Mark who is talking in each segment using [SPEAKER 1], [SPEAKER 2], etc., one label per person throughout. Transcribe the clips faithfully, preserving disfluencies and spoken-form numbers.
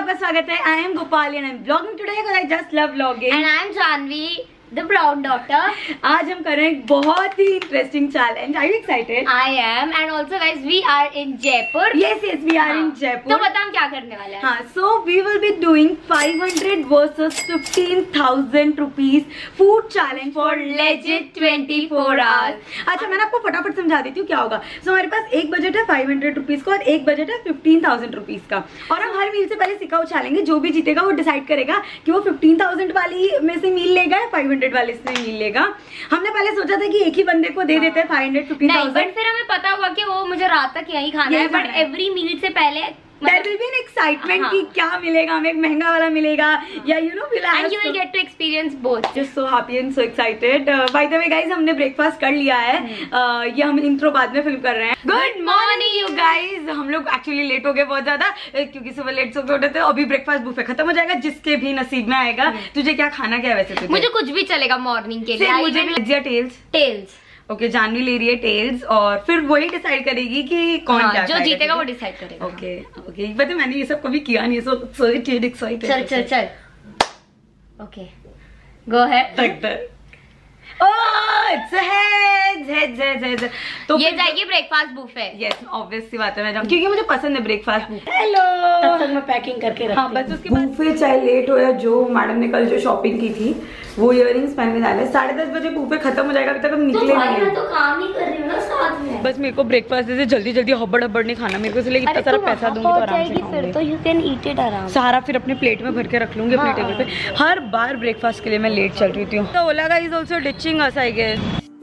[SPEAKER 1] आपका स्वागत है। I am Gopali and I am vlogging today because I just love vlogging
[SPEAKER 2] and I am Janvi the brown daughter.
[SPEAKER 1] आज हम कर रहे हैं बहुत ही interesting challenge. Are you excited?
[SPEAKER 2] I am and also guys we are in Jaipur.
[SPEAKER 1] Yes yes we are in Jaipur.
[SPEAKER 2] तो बता हम क्या करने वाले हैं।
[SPEAKER 1] हाँ, so we will be doing five hundred versus fifteen thousand rupees food challenge for legit twenty four hours. अच्छा, मैंने आपको फटाफट समझा देती हूँ क्या होगा। सो so, हमारे पास एक बजट है फाइव हंड्रेड रुपीज का और एक बजट है फिफ्टीन थाउजेंड रुपीज का, और हम हर मील से पहले सिक्का उछालेंगे। जो भी जीतेगा वो डिसाइड करेगा कि वो फिफ्टीन थाउजेंड वाली में से मील लेगा या फाइव हंड्रेड वाले से मील लेगा। हमने पहले सोचा था कि एक ही बंदे को दे देते हैं five hundred fifteen thousand,
[SPEAKER 2] but फिर हमें पता हुआ कि वो मुझे रात तक यही खाना है। बट एवरी मील से पहले
[SPEAKER 1] there will be an excitement कि क्या मिलेगा हमें, एक महंगा वाला मिलेगा या you know we'll
[SPEAKER 2] and you will get to experience both.
[SPEAKER 1] Just so happy and so excited. Uh, by the way guys, हमने ब्रेकफास्ट कर लिया है। uh, ये हम इंट्रो बाद में फिल्म कर रहे हैं। Good morning you guys. हम लोग एक्चुअली लेट हो गए बहुत ज्यादा क्योंकि सुबह लेट सो के उठे थे। अभी ब्रेकफास्ट बुफे खत्म हो जाएगा, जिसके भी नसीब में आएगा। तुझे क्या खाना क्या है वैसे? तुझे
[SPEAKER 2] मुझे कुछ भी चलेगा मॉर्निंग के लिए।
[SPEAKER 1] मुझे भी टेल्स
[SPEAKER 2] टेल्स
[SPEAKER 1] ओके, जानवी ले रही है टेल्स और फिर वही डिसाइड करेगी कि कौन
[SPEAKER 2] हाँ,
[SPEAKER 1] क्या
[SPEAKER 2] जो जीतेगा वो डिसाइड करेगा।
[SPEAKER 1] ओके ओके, पता मैंने ये सब कभी किया नहीं, सो सो एक्साइटेड।
[SPEAKER 2] चल चल चल okay go ahead.
[SPEAKER 1] Oh, it's a heads, heads, heads, heads. तो
[SPEAKER 2] ये जाएगी ब्रेकफास्ट बुफे।
[SPEAKER 1] यस, ऑब्वियस सी बात है, मैं जाऊँ क्योंकि मुझे पसंद है ब्रेकफास्ट बुफे। हेलो,
[SPEAKER 3] तब तक मैं पैकिंग करके रखती हूँ।
[SPEAKER 1] हाँ, बस उसके बाद बुफे चाहे लेट हो या जो, मैडम ने कल जो शॉपिंग की थी वो इयररिंग्स पहन के डाले। साढ़े दस बजे बुफे खत्म हो जाएगा, अभी तक हम निकले नहीं हैं।
[SPEAKER 2] तो काम ही कर रही हूँ ना साथ में।
[SPEAKER 1] बस मेरे को ब्रेकफास्ट जैसे जल्दी जल्दी हब्बड़ हब्बड़ नहीं खाना मेरे को, इसलिए इतना सारा पैसा दूंगी तो आराम से
[SPEAKER 2] फिर तो यू कैन ईट इट आराम।
[SPEAKER 1] सारा फिर अपने प्लेट में भर के रख लूंगी अपने टेबल पे। हर बार ब्रेकफास्ट के लिए मैं लेट चल रही हूँ। तो Ola guys also ditching us I guess.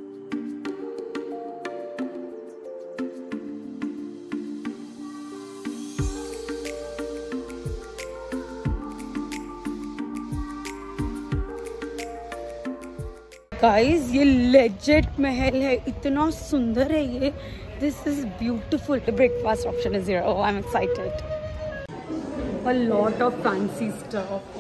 [SPEAKER 1] Guys ये लेजेंड महल है, इतना सुंदर है ये। This is beautiful. Breakfast option is here. Oh I am excited. A lot of fancy stuff.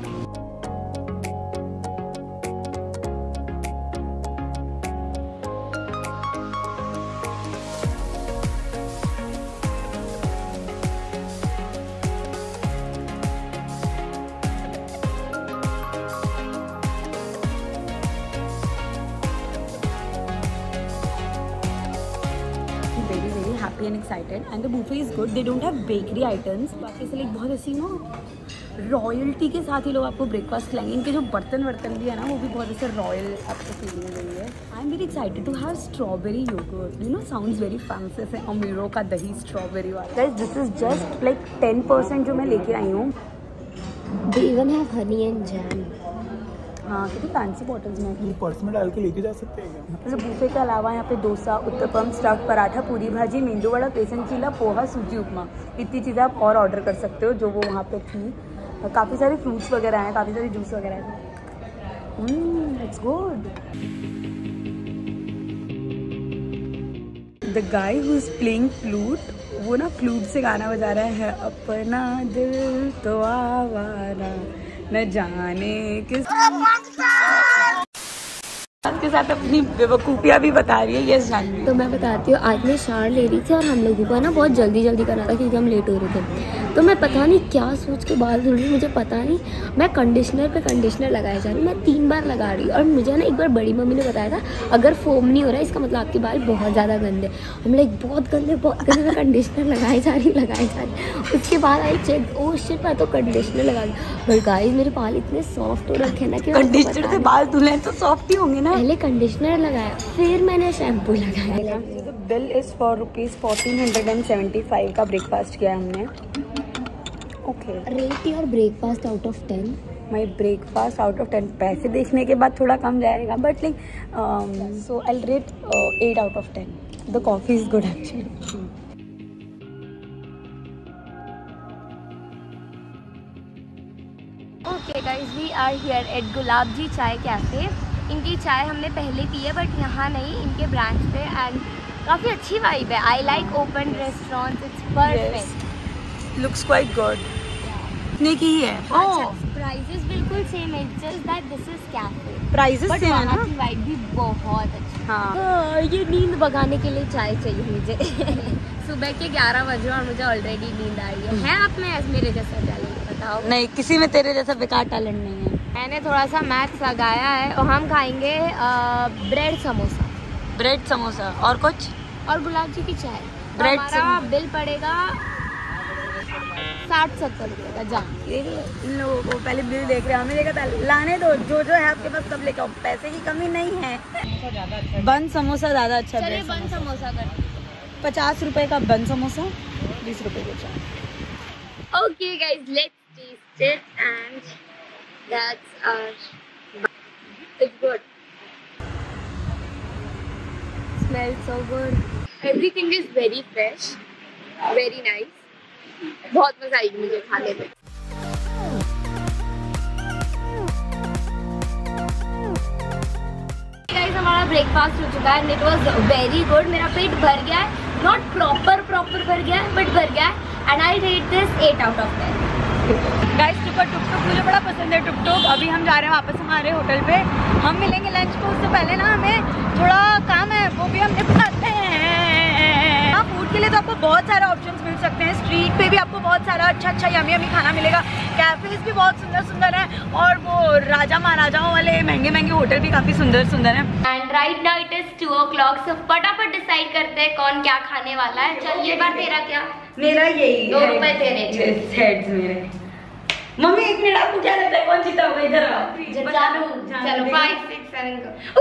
[SPEAKER 1] Very very happy and excited and the buffet is good. They don't have bakery items. बाकी से like बहुत ऐसी no royalty के साथ ही लोग आपको breakfast खिलाएंगे। इनके जो बर्तन वर्तन भी है ना वो भी बहुत ऐसे रॉयल आपको फीलिंग रही है। I am very excited to have strawberry yoghurt. You know sounds very fancy से अमीरों का दही स्ट्रॉबेरी वाला। Guys this is just like ten percent जो मैं लेके आई हूँ।
[SPEAKER 2] They even have honey and jam.
[SPEAKER 1] हाँ, कितनी फैंसी बॉटल्स में
[SPEAKER 3] पर्स में डाल के लेके जा सकते हैं क्या?
[SPEAKER 1] जैसे बुफे के अलावा यहाँ पे डोसा, उत्तपम, स्टफ पराठा, पूरी भाजी, मेंदू वड़ा, बेसन चीला, पोहा, सूजी उपमा, इतनी चीज़ें आप और ऑर्डर कर सकते हो जो वो वहाँ पे थी। काफ़ी सारे फ्रूट्स वगैरह हैं, काफ़ी सारे जूस वगैरह हैं। It's good. The guy who is playing flute, वो ना फ्लूट से गाना बजा रहा है, अपना दिल तो आवारा न जाने किस के साथ अपनी बेवकूफियाँ भी बता रही है। यस जानवी।
[SPEAKER 2] तो मैं बताती हूँ, आज मैं शार ले रही थी और हम लोगों को ना बहुत जल्दी जल्दी करना था क्योंकि हम लेट हो रहे थे। तो मैं पता नहीं क्या सोच के बाल धुल रही, मुझे पता नहीं, मैं कंडीशनर पे कंडीशनर लगाया जा रही हूँ। मैं तीन बार लगा रही हूँ और मुझे ना एक बार बड़ी मम्मी ने बताया था अगर फोम नहीं हो रहा है इसका मतलब आपके बाल बहुत ज़्यादा गंदे। हम लाइक बहुत गंदे बहुत गंदे, मैं कंडीशनर लगाई जा रही लगाई जा रही उसके बाद आई चेक, ओ शिट मैं तो कंडीशनर लगा दी। बट गाइस मेरे बाल इतने सॉफ्ट हो रखे ना कि
[SPEAKER 1] कंडीशनर से बाल धुले तो सॉफ्ट ही होंगे ना।
[SPEAKER 2] पहले कंडीशनर लगाया फिर मैंने शैम्पू लगाया।
[SPEAKER 1] Bill is for rupees fourteen hundred and seventy five का ब्रेकफास्ट किया हमने। Okay,
[SPEAKER 2] rate your breakfast out of ten.
[SPEAKER 1] My breakfast out of ten. पैसे देखने के बाद थोड़ा कम जाएगा but like so I rate eight out of ten. The coffee is good actually.
[SPEAKER 2] Okay guys, we are here at Gulab ji Chai cafe. इनकी चाय हमने पहले पी है बट यहाँ नहीं, इनके ब्रांच पे, एंड काफ़ी अच्छी वाइब है। I like open restaurant, it's perfect,
[SPEAKER 1] looks quite good. इतने की ही है।
[SPEAKER 2] अच्छा, प्राइसेस बिल्कुल सेम है, just that this is cafe.
[SPEAKER 1] Prices same है ना?
[SPEAKER 2] वाइब भी बहुत अच्छी।
[SPEAKER 1] हाँ,
[SPEAKER 2] तो ये नींद भगाने के लिए चाय चाहिए मुझे। सुबह के ग्यारह बजे और मुझे ऑलरेडी नींद आ रही है। है आप में ऐसे मेरे जैसा टैलेंट बताओ?
[SPEAKER 1] नहीं, किसी में तेरे जैसा बेकार टैलेंट नहीं है।
[SPEAKER 2] मैंने थोड़ा सा मैथ्स लगाया है और हम खाएंगे ब्रेड समोसा।
[SPEAKER 1] ब्रेड समोसा और कुछ?
[SPEAKER 2] और गुलाब जी की चाय।
[SPEAKER 1] ब्रेड
[SPEAKER 2] हमारा बिल पड़ेगा साठ सत्तर रुपये का। जा
[SPEAKER 1] इन लोगों को पहले बिल देख रहे हैं, हमें देखा लाने दो, जो जो है आपके पास सब लेके आओ, पैसे की कमी नहीं है। बन समोसा ज्यादा अच्छा।
[SPEAKER 2] चलिए बन समोसा कर।
[SPEAKER 1] पचास रुपए का बन समोसा, बीस रुपए का चाय।
[SPEAKER 2] Okay guys, let's taste it and that's our. It's good, smells so good. Everything is very fresh, very nice. बहुत मजा आई मुझे खाने में। गाइस हमारा ब्रेकफास्ट हो चुका है and it was very good. मेरा पेट भर गया है, नॉट प्रॉपर प्रॉपर भर गया है बट भर गया है and I rate this eight out of ten.
[SPEAKER 1] Guys tuk tuk मुझे बड़ा पसंद है। टुक टुक अभी हम जा रहे हैं वापस हमारे होटल पे। हम मिलेंगे लंच को, उससे पहले ना हमें थोड़ा काम है, वो भी हम निपटाते हैं। हाँ, फूड के लिए तो आपको बहुत सारे ऑप्शंस मिल सकते हैं। स्ट्रीट पे भी आपको बहुत सारा अच्छा अच्छा यमी यमी खाना मिलेगा। कैफेज भी बहुत सुंदर सुंदर है और वो राजा महाराजाओं वाले महंगे महंगे होटल भी काफी सुंदर सुंदर हैं।
[SPEAKER 2] And right now it is two o'clock, so फटाफट डिसाइड करते हैं कौन क्या खाने वाला है। चल ये बार तेरा क्या?
[SPEAKER 1] मेरा यही
[SPEAKER 2] दो रुपए तेरे।
[SPEAKER 1] हेड्स मेरे। मम्मी एक मिनट, आपको क्या लगता है कौन जीता होगा? इधर आओ।
[SPEAKER 2] जानू, चलो फाइव सिक्स सेवन को।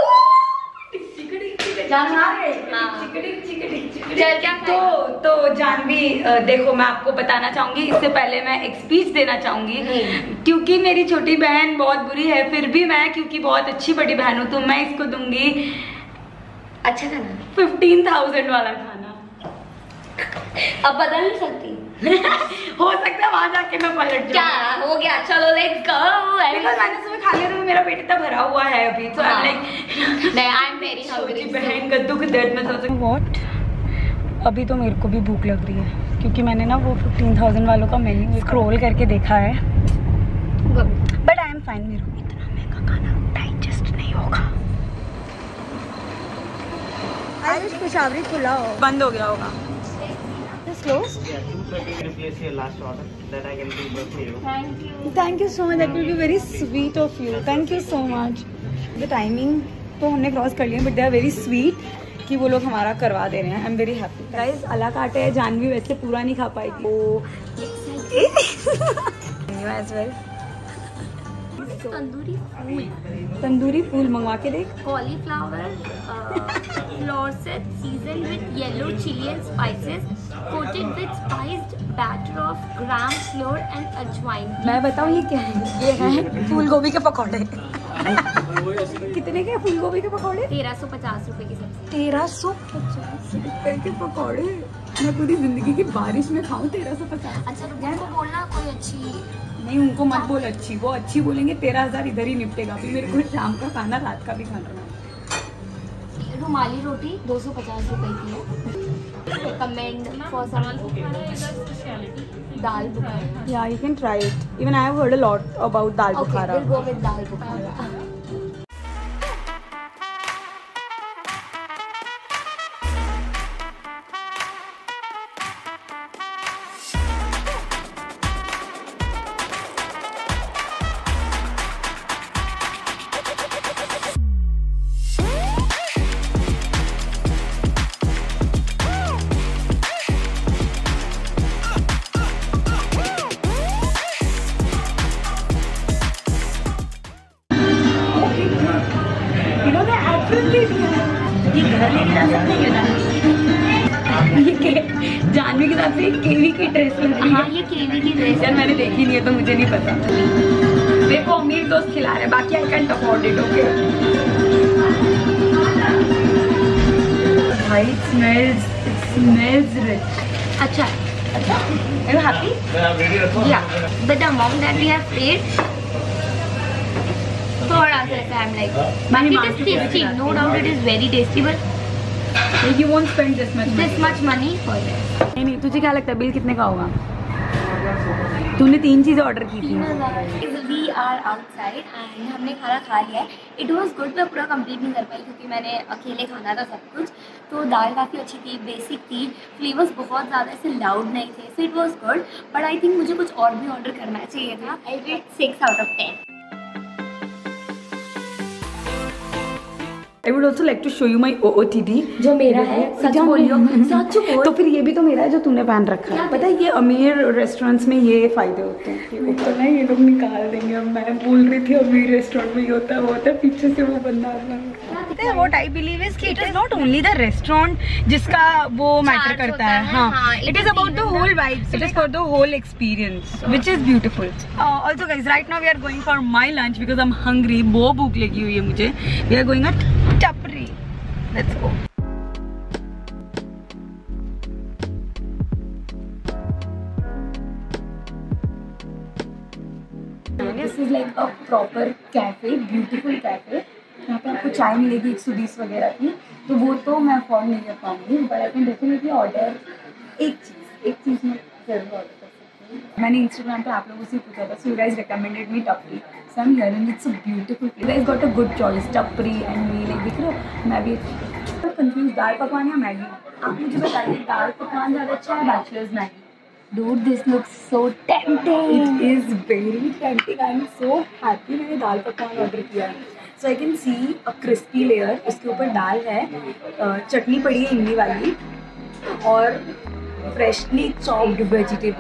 [SPEAKER 1] तो तो जानवी, देखो मैं आपको बताना चाहूंगी, इससे पहले मैं एक स्पीच देना चाहूंगी। क्योंकि मेरी छोटी बहन बहुत बुरी है, फिर भी मैं क्योंकि बहुत अच्छी बड़ी बहन हूँ तो मैं इसको दूंगी
[SPEAKER 2] अच्छा खाना,
[SPEAKER 1] फिफ्टीन थाउजेंड वाला खाना।
[SPEAKER 2] अब बदल नहीं सकती।
[SPEAKER 1] हो सकता है वहां जाके मैं पलट
[SPEAKER 2] क्या हो गया? चलो लेट्स गो।
[SPEAKER 1] बिकॉज़ मैंने सुबह खा लिया तो मेरा पेट इतना भरा हुआ है अभी, तो आई एम लाइक
[SPEAKER 2] नहीं, आई एम वेरी हंग्री।
[SPEAKER 1] बहन का दुख दर्द में सोच व्हाट। अभी तो मेरे को भी भूख लग रही है क्योंकि मैंने ना वो फिफ्टीन थाउजेंड वालों का मेन्यू स्क्रॉल करके देखा है, बट आई एम फाइन। मेरे को इतना महंगा खाना डाइजेस्ट नहीं होगा। आयुष पेशावरी खुला हो, बंद हो गया होगा। Closed?
[SPEAKER 3] Yeah, two thirty. Can you place your last order that I can do for you?
[SPEAKER 2] Thank you.
[SPEAKER 1] Thank you so much. That will be very sweet of you. Thank you so much. The timing तो हमने cross कर लिया, but they are very sweet कि वो लोग हमारा करवा दे रहे हैं। I'm very happy. Guys, अला काटे है, जानवी वैसे पूरा नहीं खा पाएगी। You as well.
[SPEAKER 2] तंदूरी फूल,
[SPEAKER 1] तंदूरी फूल मंगवा के देख।
[SPEAKER 2] Cauliflower florets season with yellow chilli and spices, coated with spiced batter of gram flour and ajwain.
[SPEAKER 1] मैं बताऊँ ये क्या है? ये है फूल गोभी के पकौड़े। कितने के फूल गोभी के पकौड़े?
[SPEAKER 2] तेरह सौ पचास रुपए की सब्जी।
[SPEAKER 1] तेरह सौ पचास रुपए के पकौड़े मैं पूरी जिंदगी की बारिश में खाऊं? तेरह सौ पचास।
[SPEAKER 2] अच्छा तो उनको बोलना कोई अच्छी
[SPEAKER 1] नहीं, उनको मत बोल अच्छी, वो अच्छी बोलेंगे तेरह हजार इधर ही निपटेगा। अभी मेरे को शाम का खाना रात का भी खाना है।
[SPEAKER 2] रुमाली रोटी दो सौ पचास रुपए की है। Recommend for someone dal bukhara.
[SPEAKER 1] Yeah, you can try it. Even I have heard a lot about dal
[SPEAKER 2] Okay,
[SPEAKER 1] bukhara.
[SPEAKER 2] we'll go with dal bukhara.
[SPEAKER 1] Janvi के साथ से केवी की ड्रेस लग रही है।
[SPEAKER 2] हाँ ये केवी की ड्रेस
[SPEAKER 1] यार मैंने देखी नहीं है तो मुझे नहीं पता। मेरे को अमीर दोस्त खिला रहे, बाकी I can't afford it. Okay भाई, it smells it smells rich.
[SPEAKER 2] अच्छा
[SPEAKER 1] अच्छा, are you happy?
[SPEAKER 2] yeah, but the amount that we have paid थोड़ा सा ऐसा I'm like but it is tasty, no doubt it is very tasty, but
[SPEAKER 1] You won't spend this much money.
[SPEAKER 2] this much money for this.
[SPEAKER 1] नहीं नहीं, तुझे क्या लगता है bill कितने का होगा? तूने तीन चीज़ें ऑर्डर की थी।
[SPEAKER 2] वी आर आउटसाइड एंड हमने खाना खा लिया है। It was good. मैं पूरा कंप्लीट नहीं कर पाई क्योंकि मैंने अकेले खाना था सब कुछ। तो दाल काफ़ी अच्छी थी, बेसिक थी, फ्लेवर्स बहुत ज़्यादा ऐसे लाउड नहीं थे, so it was good. But I think मुझे कुछ और भी ऑर्डर करना चाहिए था। I rate six out of ten.
[SPEAKER 1] I would also like to show you my O O T D
[SPEAKER 2] जो मेरा है। सच बोलियो, सच बोल।
[SPEAKER 1] तो फिर ये भी तो मेरा है जो तूने पहन रखा है। पता है ये अमीर रेस्टोरेंट्स में ये फायदे होते हैं। ऊपर ना ये लोग निकाल देंगे। अब मैं बोल रही थी अमीर रेस्टोरेंट में ये होता है, वो होता है पीछे से वो बंदा आता है। व्हाट आई बिलीव इज कि it is not only the restaurant जिसका वो मैटर करता है। हाँ, it is about the whole vibe, it is for the whole experience which is beautiful. Also guys right now we are going for my lunch because I am hungry. बहुत भूख लगी हुई है मुझे। वी आर गोइंग एट टपरी। Let's go. This is like a proper cafe, beautiful cafe. यहाँ पे आपको चाय मिलेगी एक सौ बीस वगैरह की, तो वो तो मैं अफोर्ड नहीं कर पाऊँगी, but I can definitely order एक चीज़ एक चीज़ में जरूर ऑर्डर कर सकती हूँ। मैंने इंस्टाग्राम पे आप लोगों से पूछा था, so you guys recommended me Tapri, so I am here and it's a beautiful place. You guys got a good choice, Tapri and me. Like देख रहे हो, मैं भी कंफ्यूज दाल पकवान या मैगी। आप मुझे बताइए दाल पकवान ज़्यादा अच्छा है bachelors Maggi?
[SPEAKER 2] Dude, this looks so tempting.
[SPEAKER 1] It is very tempting. I am so happy मैंने दाल पकवान ऑर्डर किया है। So I can see a crispy layer, उसके ऊपर दाल है, चटनी पड़ी है इमली वाली और freshly chopped vegetable।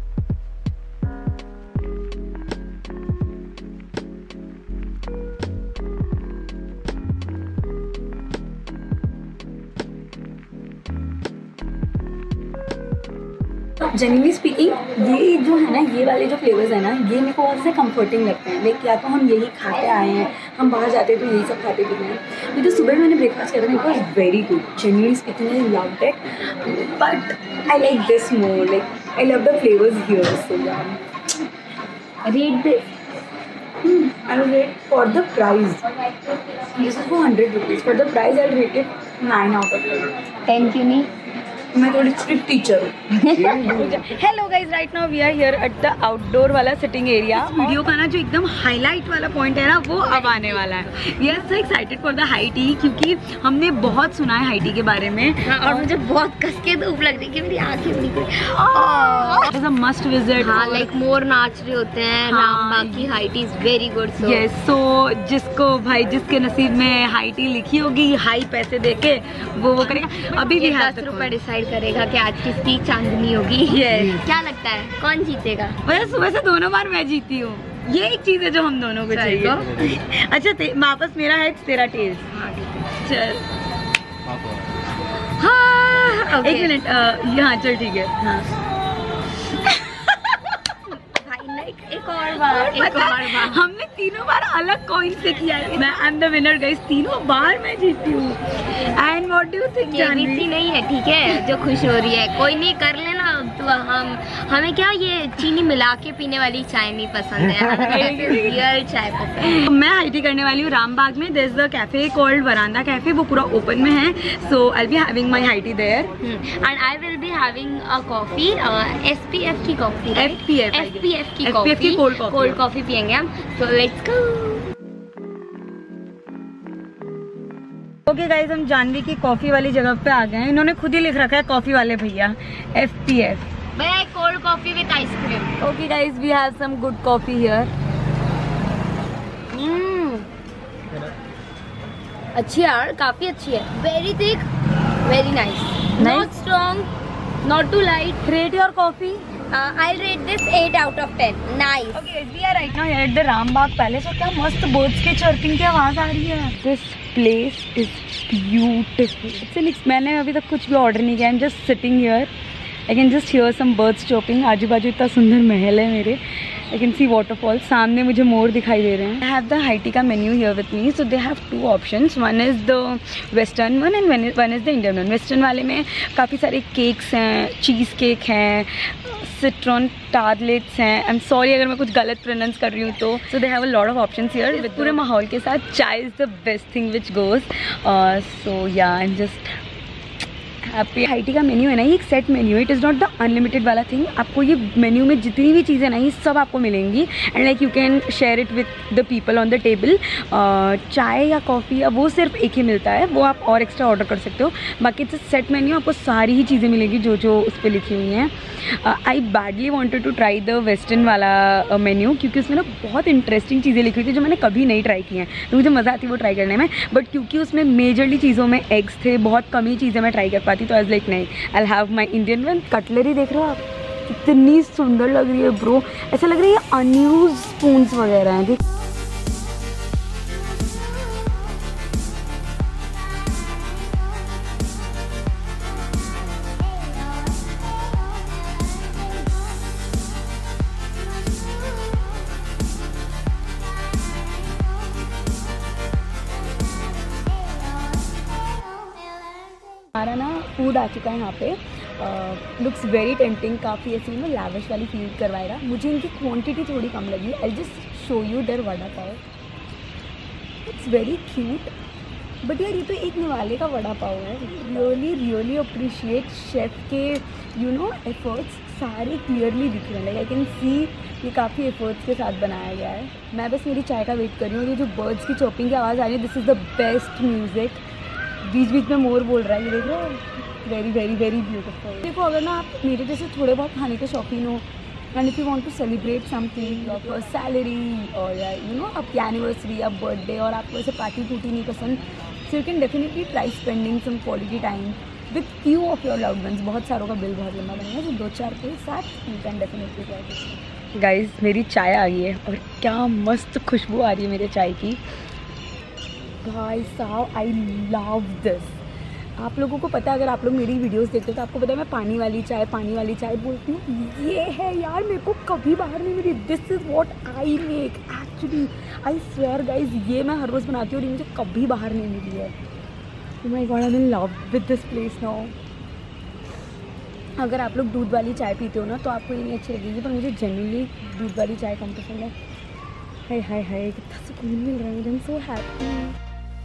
[SPEAKER 1] Generally speaking ये जो है ना, ये वाले जो फ्लेवर्स है ना, ये मेरे को बहुत से कंफर्टिंग लगते हैं। लाइक या तो हम यही खाते आए हैं, हम बाहर जाते हैं तो यही सब खाते पीते हैं। ये तो सुबह मैंने ब्रेकफास्ट किया था, मेरे को very good. Generally speaking I loved it, but I like this more. Like I love the flavours here. So rate this I will rate for the price, this is four hundred rupees. For the price I rate it nine out of ten.
[SPEAKER 2] Ten क्यों नहीं?
[SPEAKER 1] मैं थोड़ी strict teacher हूँ। Hello guys, right now we are here at the outdoor वाला sitting area. Video का ना जो एकदम हाईलाइट वाला पॉइंट है ना, वो अब आने वाला है। We are so excited for the high tea, क्योंकि हमने बहुत सुना है हाई टी के बारे में।
[SPEAKER 2] हाँ, और मुझे बहुत कस के धूप लग रही है, मेरी आंखें भी निकल।
[SPEAKER 1] It is a must visit.
[SPEAKER 2] हाँ, लाइक मोर नाच रहे होते हैं।
[SPEAKER 1] हाँ,
[SPEAKER 2] रामबाग की high tea is very good. So
[SPEAKER 1] yes, so जिसको भाई जिसके नसीब में हाई टी लिखी होगी, हाई पैसे देके वो वो करेगा। अभी भी
[SPEAKER 2] दस रुपए डिसाइड करेगा कि आज किसकी चांदनी होगी। yes. क्या लगता है कौन जीतेगा?
[SPEAKER 1] वैसे सुबह से दोनों बार मैं जीती हूँ। ये एक चीज है जो हम दोनों को चाहिए। अच्छा, वापस मेरा है, तेरा टेस्ट। चल हाँ, okay. एक मिनट, यहाँ चल ठीक है। हाँ
[SPEAKER 2] एक और बार, एक और बार।
[SPEAKER 1] हमने तीनों बार अलग कॉइन से किया है। मैं I am the winner guys, तीनों बार मैं जीती हूँ। And what do you think?
[SPEAKER 2] Janvi नहीं है, ठीक है, जो खुश हो रही है। कोई नहीं, कर लेना। तो हम हमें क्या ये चीनी मिला के पीने वाली चाय नहीं पसंद है, रियल चाय पसंद है।
[SPEAKER 1] मैं हाई टी करने वाली हूँ रामबाग में। There is the cafe called Verandah Cafe, वो पूरा ओपन में है। So I will be having my high tea there
[SPEAKER 2] and I will be having a coffee, SPF की कॉफी,
[SPEAKER 1] एफपीएफ
[SPEAKER 2] एफपीएफ की coffee,
[SPEAKER 1] cold coffee
[SPEAKER 2] cold coffee पियेंगे हम। So let's go.
[SPEAKER 1] Okay guys, हम जानवी की coffee वाली जगह पे आ गए हैं। इन्होंने खुद ही लिख रखा है कॉफी वाले भैया, एफ पी एफ।
[SPEAKER 2] भैया cold coffee with ice cream.
[SPEAKER 1] Okay guys, we have some good coffee here.
[SPEAKER 2] अच्छी यार, काफी अच्छी है। Very thick, very nice, not strong, not too light.
[SPEAKER 1] Rate your coffee.
[SPEAKER 2] I'll rate this eight out of ten. Nice.
[SPEAKER 1] Okay, we are right now here at the Rambagh Palace. और क्या मस्त birds के chirping की आवाज आ रही है। This place is beautiful. It's मैंने अभी तक कुछ भी ऑर्डर नहीं किया। I'm just sitting here. I can just hear some birds chirping. आजू बाजू इतना सुंदर महल है मेरे। I can see waterfall. सामने मुझे मोर दिखाई दे रहे हैं। I have the high tea का menu here with me. So they have two options. One is the western one and one is, one is the Indian one. Western वाले में काफ़ी सारे केक्स हैं, चीज़ केक हैं, citron tartlets हैं। I am sorry अगर मैं कुछ गलत प्रोनाउंस कर रही हूँ तो। So they have a lot of options here. With पूरे माहौल के साथ chai is the best thing which goes. So yeah I am just happy. High tea का मेन्यू है ना, ये एक सेट मेन्यू है, it is not the unlimited वाला थिंग। आपको ये मेन्यू में जितनी भी चीज़ें ना, ये सब आपको मिलेंगी and like you can share it with the people on the table. चाय या कॉफ़ी या वो सिर्फ एक ही मिलता है, वो आप और एक्स्ट्रा ऑर्डर कर सकते हो। बाकी इट्स सेट मेन्यू, आपको सारी ही चीज़ें मिलेगी जो जो उस पर लिखी हुई हैं। I badly wanted to try the western वाला मेन्यू uh, क्योंकि उसमें ना बहुत इंटरेस्टिंग चीज़ें लिखी हुई थी जो मैंने कभी नहीं ट्राई की हैं, तो मुझे मज़ा आती है वो ट्राई करने में। बट क्योंकि उसमें मेजरली चीज़ों में एग्स थे, बहुत कम ही चीज़ें मैं ट्राई कर पाती, तो आई वाज लाइक नहीं, I will have my Indian one. Cutlery देख रहे हो आप, कितनी सुंदर लग रही है ब्रो, ऐसा लग रहा है ये अनयूज स्पून्स वगैरह हैं। देख हमारा ना फूड आ चुका है यहाँ पे, लुक्स वेरी टेम्पटिंग, काफ़ी ऐसी में लैविश वाली फील करवाएगा। मुझे इनकी क्वांटिटी थोड़ी कम लगी। I just show you there vada pav, it's very cute. But यार ये तो एक निवाले का वड़ा पाव है। रियली रियली अप्रिशिएट शेफ़ के यू नो एफर्ट्स, सारे क्लियरली दिख रहे हैं, लाइक आई कैन सी ये काफ़ी एफर्ट्स के साथ बनाया गया है। मैं बस मेरी चाय का वेट कर रही हूँ। ये जो बर्ड्स की चॉपिंग की आवाज़ आ रही है, this is the best music. बीच बीच में मोर बोल रहा है, ये देख रहे हो, वेरी वेरी वेरी ब्यूटीफुल। देखो अगर ना आप मेरे जैसे थोड़े बहुत खाने के शौकीन हो and if you want to celebrate something your salary और या यू नो आपकी एनिवर्सरी या बर्थडे और आपको ऐसे पार्टी टूटी नहीं पसंद, so you can definitely try spending some quality time with few of your loved ones. बहुत सारों का बिल बहुत लंबा बनेगा, तो दो चार के साथ you can definitely try this. Guys मेरी चाय आ गई है और क्या मस्त खुशबू आ रही है मेरे चाय की। भाई साहब आई लव दिस। आप लोगों को पता है, अगर आप लोग मेरी वीडियोस देखते हो तो आपको पता है मैं पानी वाली चाय पानी वाली चाय बोलती हूँ। ये है यार, मेरे को कभी बाहर नहीं मिली। This is what I make actually, I swear guys, ये मैं हर रोज़ बनाती हूँ और ये मुझे कभी बाहर नहीं मिली है। Oh my god, I am in love with this place now. अगर आप लोग दूध वाली चाय पीते हो ना तो आपको ये नहीं अच्छी लगेगी, पर मुझे जनरली दूध वाली चाय कम पसंद है। हाय हाय हाय, कितना सुकून मिल रहा है मुझे, I am so happy.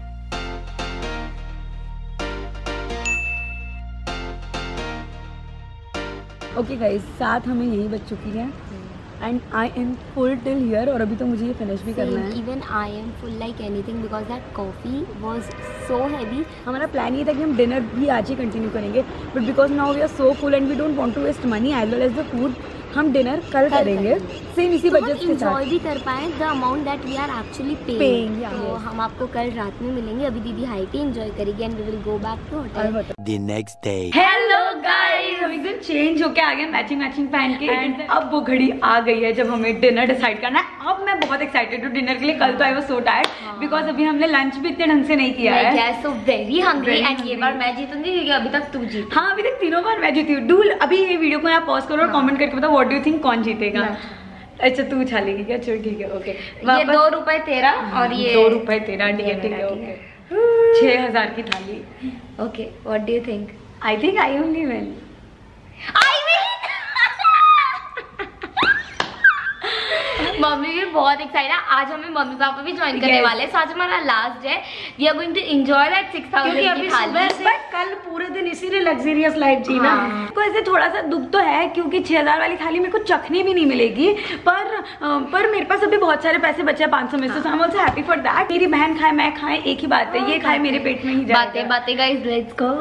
[SPEAKER 1] Okay guys, साथ हमें यही बच चुकी है and I am full till here, और अभी तो मुझे ये फिनिश भी करना है।
[SPEAKER 2] Even I am full like anything because that coffee was so heavy.
[SPEAKER 1] हमारा प्लान ये था कि हम डिनर भी आज ही कंटिन्यू करेंगे, but because now we are so full and we don't want to waste money as well as the food, हम डिनर कल करेंगे सेम इसी बजट के साथ।
[SPEAKER 2] एंजॉय भी कर पाए the amount that we are actually paying. तो हम आपको कल रात में मिलेंगे। अभी दीदी हाई टी एंजॉय करेगी and we will go back to hotel
[SPEAKER 4] The next day.
[SPEAKER 1] Hello guys, हम एकदम चेंज होके आ गए मैचिंग मैचिंग पहन के एंड अब वो घड़ी आ गई है जब हमें डिनर डिसाइड करना है। अब मैं बहुत एक्साइटेड हूँ डिनर के लिए। कल तो I was so tired because अभी हमने लंच भी इतने ढंग से नहीं किया है।
[SPEAKER 2] सो वेरी हंग्री एंड ये बार मैं जीतूंगी क्योंकि अभी तक तू जीत।
[SPEAKER 1] हाँ, अभी तक तीनों बार मैं जीती हूँ। डूल अभी ये वीडियो को यहाँ पॉज करो और कमेंट करके बताओ व्हाट डू यू थिंक कौन जीतेगा। अच्छा, तू उछालेगी क्या? चलो ठीक है, ओके।
[SPEAKER 2] ये दो रुपए तेरा और ये
[SPEAKER 1] दो रुपए तेरा, ठीक है ठीक है, ओके। छह हजार की थाली।
[SPEAKER 2] Okay, what do you think?
[SPEAKER 1] I think I only win.
[SPEAKER 2] I win. Mummy भी बहुत एक्साइटेड है। आज हमें मम्मी पापा भी ज्वाइन करने वाले हैं। आज हमारा लास्ट है। We are going to enjoy that six thousand की थाली।
[SPEAKER 1] बट कल पूरे दिन इसीलिए लग्जरियस लाइफ जीना। तो ऐसे थोड़ा सा दुख तो है क्योंकि छह हजार वाली थाली मेरे को चखने भी नहीं मिलेगी, पर पर मेरे पास अभी बहुत सारे पैसे बचे हैं पाँच सौ में से, I am also happy for that. मेरी बहन खाए मैं खाए एक ही बात है, ये खाए मेरे पेट में ही जाए।
[SPEAKER 2] बातें बातें गाइस, लेट्स गो।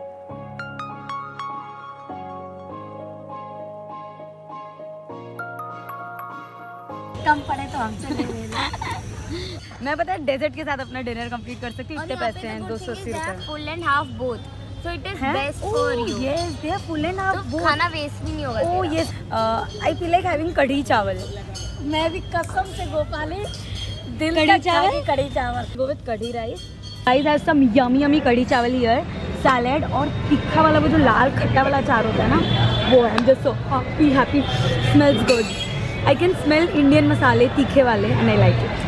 [SPEAKER 2] कम पड़े तो हमसे ले लेना।
[SPEAKER 1] मैं पता है डेजर्ट के साथ अपना डिनर कंप्लीट कर सकती हूँ। इतने पैसे हैं, दो सौ अस्सी रुपए।
[SPEAKER 2] Full and half both, so it is best for you.
[SPEAKER 1] Yes, they are full and half both.
[SPEAKER 2] खाना वेस्ट भी नहीं होगा।
[SPEAKER 1] Oh yes, I feel like having kadhi chawal.
[SPEAKER 2] मैं भी कसम से गोपाली दिल
[SPEAKER 1] कढ़ी chawal,
[SPEAKER 2] kadhi chawal
[SPEAKER 1] go with kadhi rice. Guys have some yummy yummy kadhi chawal here, salad और तीखा वाला वो जो लाल खट्टा वाला अचार होता है ना, वो है। I am just so happy happy, smells good. I can smell Indian मसाले तीखे वाले and I like it.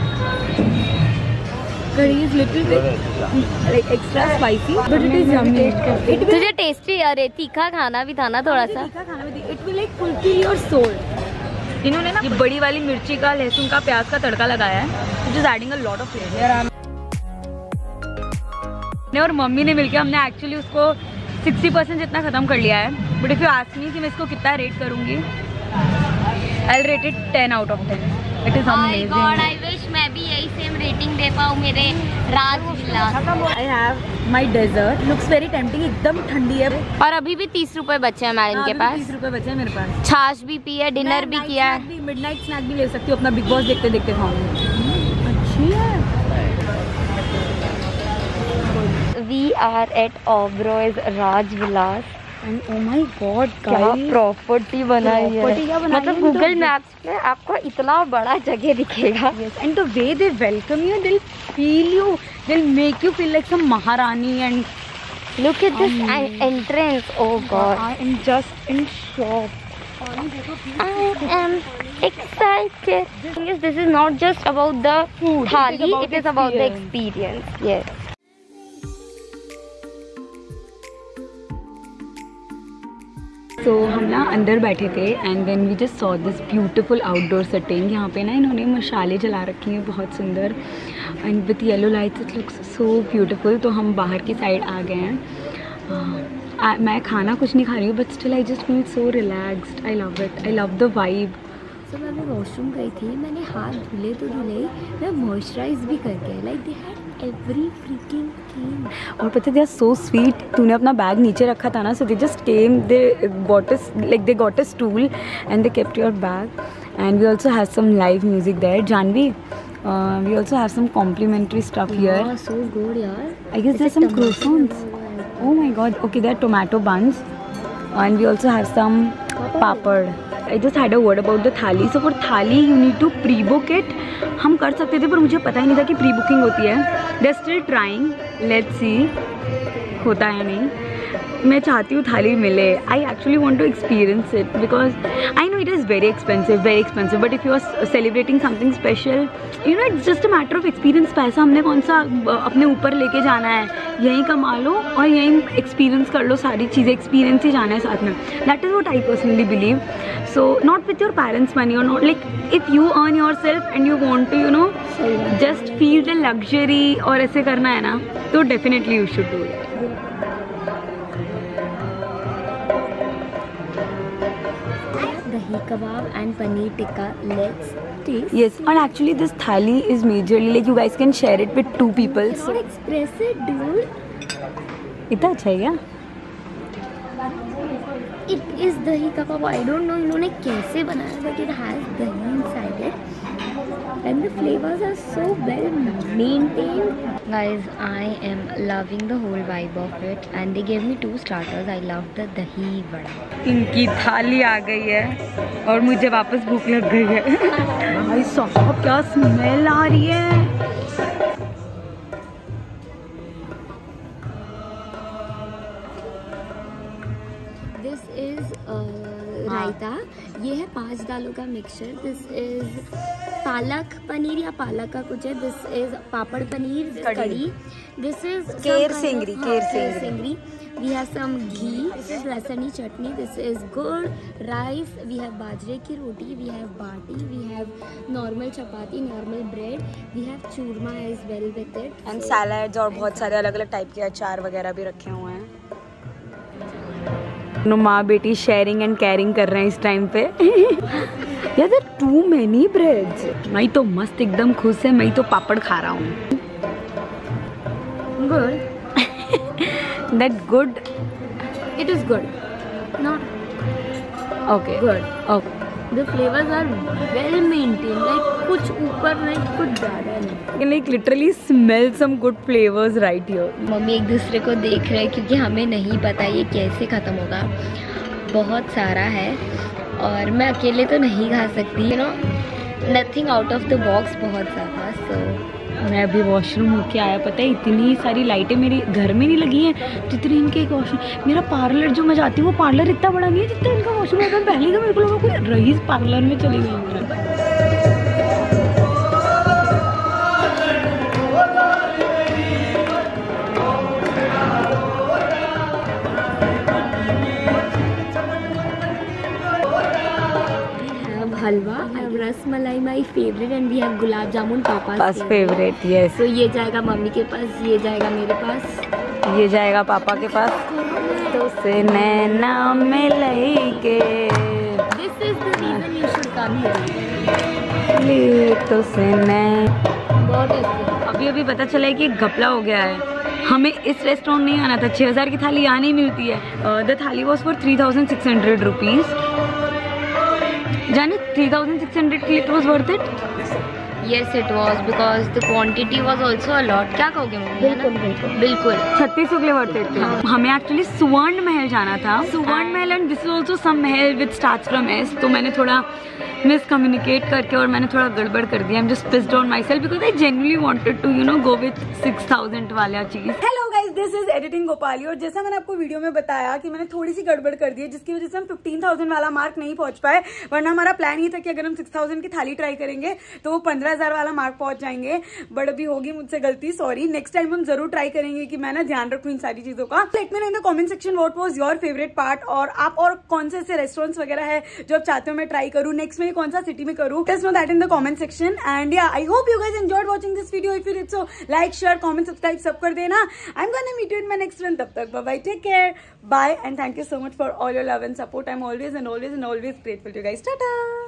[SPEAKER 1] Curry is little bit like extra spicy, but it is yummy. It will
[SPEAKER 2] तुझे टेस्टी, अरे तीखा खाना भी था ना थोड़ा सा।
[SPEAKER 1] तीखा खाना भी, it will like fulfill your soul. इन्होंने ना ये बड़ी वाली मिर्ची का, लहसुन का, प्याज का तड़का लगाया है, which is adding a lot of flavor. और मम्मी ने मिलके हमने एक्चुअली उसको सिक्सटी परसेंट जितना ख़त्म कर लिया है। But if you ask me कि मैं इसको कितना रेट करूँगी, I rate it ten out of ten. It is amazing.
[SPEAKER 2] I wish मैं भी यही सेम रेटिंग दे पाऊँ मेरे Rajvilas.
[SPEAKER 1] I have my dessert, looks very tempting, एकदम ठंडी है।
[SPEAKER 2] और अभी भी तीस रुपए बचे हैं मैडम के पास।
[SPEAKER 1] तीस रुपए बचे हैं मेरे पास।
[SPEAKER 2] छाछ भी पी है, डिनर भी किया है।
[SPEAKER 1] मिडनाइट स्नैक भी ले सकती हूँ, अपना बिग बॉस देखते देखते खाऊंगी। अच्छी है।
[SPEAKER 2] We are at Oberoi's Rajvilas
[SPEAKER 1] and oh my god,
[SPEAKER 2] क्या प्रॉपर्टी बनाई है। मतलब गूगल मैप्स में आपको इतना बड़ा जगह दिखेगा।
[SPEAKER 1] And the way they welcome you, they will feel you, they will make you feel like some maharani. And
[SPEAKER 2] look at this entrance, oh god,
[SPEAKER 1] I am just in shock.
[SPEAKER 2] I am excited. The thing is, this is not just about the
[SPEAKER 1] food,
[SPEAKER 2] thali,
[SPEAKER 1] it is about
[SPEAKER 2] it is about the
[SPEAKER 1] experience.
[SPEAKER 2] experience. Yes.
[SPEAKER 1] तो हम ना अंदर बैठे थे and then we just saw this beautiful outdoor setting. यहाँ पे ना इन्होंने मशाले जला रखी हैं बहुत सुंदर, and with yellow lights it looks so beautiful. तो हम बाहर की साइड आ गए हैं। uh, मैं खाना कुछ नहीं खा रही हूँ, but still I just feel so relaxed. I love it, I love the vibe.
[SPEAKER 2] तो मैं अभी वॉशरूम गई थी, मैंने हाथ धुले तो धुले, मैं मॉइस्चराइज भी करके, like they had every freaking thing.
[SPEAKER 1] और पता है दे आर सो स्वीट। तूने अपना बैग नीचे रखा था ना, so they just came, they got us like they got a stool and they kept your bag. And we also have some live music there. Janvi, we also have some complimentary stuff here.
[SPEAKER 2] So good यार।
[SPEAKER 1] I guess there some croissants. Oh my god, okay, there are tomato buns and we also have some papad. I just had a word about the thali. So for thali you need to pre-book it. हम कर सकते थे पर मुझे पता ही नहीं था कि प्री बुकिंग होती है। They're still trying. Let's see होता है या नहीं। मैं चाहती हूँ थाली मिले। I actually want to experience it because I know it is very expensive, very expensive. But if you are celebrating something special, you know it's just a matter of experience. पैसा हमने कौन सा अपने ऊपर लेके जाना है, यहीं कमा लो और यहीं एक्सपीरियंस कर लो सारी चीज़ें। एक्सपीरियंस ही जाना है साथ में। That is what I personally believe. So not with your parents' money or not, like if you earn yourself and you want to, you know, just feel the luxury और ऐसे करना है ना, तो definitely you should do it.
[SPEAKER 2] Dahi kebab and paneer tikka. Let's taste.
[SPEAKER 1] Yes, and actually this thali is majorly like you guys can share it with two people.
[SPEAKER 2] Not expressive, dude.
[SPEAKER 1] इतना अच्छा है क्या?
[SPEAKER 2] It is dahi kebab. I don't know इन्होंने कैसे बनाया, but it has dahi inside it. And the flavors are so well maintained. Guys, I am loving the whole vibe of it. And they gave me two starters. I love the dahi vada.
[SPEAKER 1] इनकी थाली आ गई है और मुझे वापस भूख लग गई है। भाई साहब क्या स्मेल आ रही है।
[SPEAKER 2] This is uh, रायता। ये है पांच दालों का mixture. This is palak paneer या पालक का कुछ है। दिस इज पापड़ पनीर कड़ी। दिस इज
[SPEAKER 1] केर सेंगरी, केर
[SPEAKER 2] केर
[SPEAKER 1] सेंगरी।
[SPEAKER 2] सेंगरी। We have some ghee. This is Lahasni chutney. This is good rice. We have बाजरे की रोटी. We have baati. We have normal chapati, normal bread. We have churma as well with it.
[SPEAKER 1] And salads और बहुत सारे अलग अलग टाइप के अचार वगैरह भी रखे हुए हैं। दोनों माँ बेटी शेयरिंग एंड कैरिंग कर रहे हैं इस टाइम पे। यार देयर टू मेनी ब्रेड्स। मैं तो मस्त एकदम खुश है। मैं तो पापड़ खा रहा हूँ।
[SPEAKER 2] Good.
[SPEAKER 1] That good.
[SPEAKER 2] It is good. Not
[SPEAKER 1] Okay.
[SPEAKER 2] good.
[SPEAKER 1] Okay.
[SPEAKER 2] The flavors are well maintained. Like कुछ ऊपर नहीं, कुछ ज़्यादा नहीं.
[SPEAKER 1] I can like literally smell some good flavors right here.
[SPEAKER 2] Mummy एक दूसरे को देख रहे हैं क्योंकि हमें नहीं पता ये कैसे ख़त्म होगा। बहुत सारा है और मैं अकेले तो नहीं खा सकती। You know nothing out of the box बहुत ज़्यादा। सो
[SPEAKER 1] मैं अभी वॉशरूम होके आया। पता है इतनी सारी लाइटें मेरे घर में नहीं लगी हैं जितनी इनके एक वॉशरूम। मेरा पार्लर जो मैं जाती हूँ वो पार्लर इतना बड़ा नहीं है जितना इनका वॉशरूम है। पहले तो मेरे को लगा कोई रईस पार्लर में चली गई।
[SPEAKER 2] Halwa, ras malai my favourite, and we have gulab jamun papa
[SPEAKER 1] favourite. Yes,
[SPEAKER 2] तो ये जाएगा मम्मी के पास, ये जाएगा मेरे पास,
[SPEAKER 1] ये जाएगा पापा के पास।
[SPEAKER 2] तो
[SPEAKER 1] से नैना मिलई के,
[SPEAKER 2] this is the reason you should come here.
[SPEAKER 1] लेटो से नैना।
[SPEAKER 2] बहुत टेस्टी।
[SPEAKER 1] अभी अभी पता चला है कि घपला हो गया है, हमें इस रेस्टोरेंट नहीं आना था। छः हज़ार की थाली यहाँ नहीं मिलती है। The thali was for three thousand six hundred rupees. जाने थ्री थाउजेंड सिक्स हंड्रेड के लिए it was worth it.
[SPEAKER 2] Yes, it was because the quantity was also a lot. क्या कहोगे मम्मी? बिल्कुल बिल्कुल बिल्कुल
[SPEAKER 1] छत्तीस सौ के लिए वर्थ इट था। हमें एक्चुअली सुवर्ण महल जाना था। Suvarna Mahal and this is also some mahal with starts from S. तो मैंने थोड़ा मिसकम्युनिकेट करके और मैंने थोड़ा गड़बड़ कर दिया। I am just pissed on my self because I genuinely wanted to you know go with six thousand वाला चीज। Hello guys, this is editing Gopali. और जैसा मैंने आपको वीडियो में बताया कि मैंने थोड़ी सी गड़बड़ कर दी है जिसकी वजह से हम फिफ्टीन थाउजेंड वाला मार्क नहीं पहुंच पाए, वरना हमारा प्लान ये था कि अगर हम सिक्स थाउजेंड की थाली ट्राई करेंगे तो वो पंद्रह हजार वाला मार्क पहुंच जाएंगे। बट अभी होगी मुझसे गलती, सॉरी। नेक्स्ट टाइम हम जरूर ट्राई करेंगे कि मैं ना ध्यान रखूं इन सारी चीजों का। Let me know in the comment section what was your favourite part, और आप और कौन से ऐसे रेस्टोरेंट्स वगैरह है जो आप चाहते हो मैं ट्राई करूं, नेक्स्ट में कौन सा सिटी में करूं। Just know that in the comment section. And yeah, I hope you guys enjoyed watching this video. If you did so, like, share, comment, subscribe, सब कर देना। I'm gonna meet you in my next one. तब तक bye bye, take care, bye, and thank you so much for all your love and support. I'm always and always and always grateful to you guys. Ta-ta.